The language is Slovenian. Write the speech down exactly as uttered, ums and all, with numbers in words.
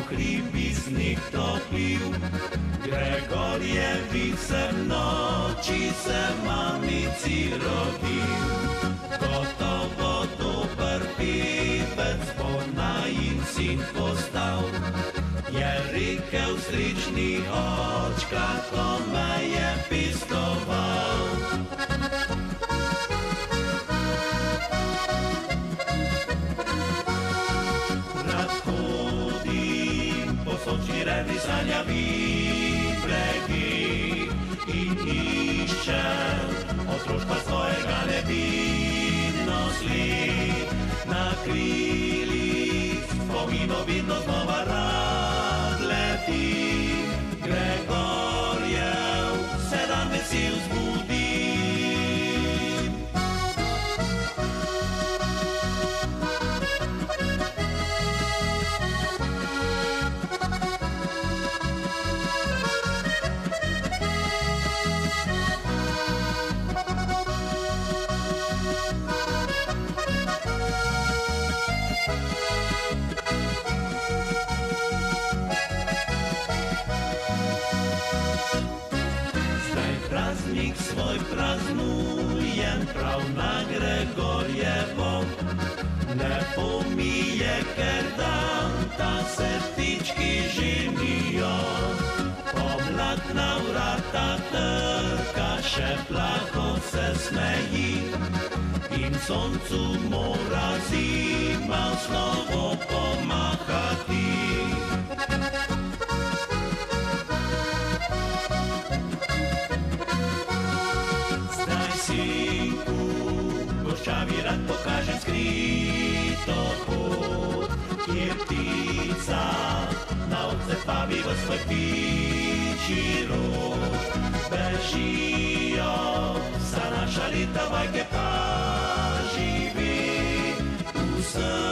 chlíbí z nich topil. Gregoriewi se v noci se mamici rodil. Gotovo dober pivec, ponajin syn postal. Jerikel stričný očka, kome je pistoval. Revni sanjaví bregy i iščel otroška svojega nevinnosli. Na krilih spomino vidno znova rad leti. Gregorjev sedam vesil zbudi. Praznik svoj praznujem prav na Gregorjevo. Ne pomije, ker dan ta se ptički ženijo. Pomlad na vrata trka, še plaho se smeji. In soncu mora zima v slovo pomahati. Sinku, goščavi rad pokažem skrito pot, kje ptica na odcepavi v svoj ptičji rod. Bežijo za naša leta bajke pa živi v srcu.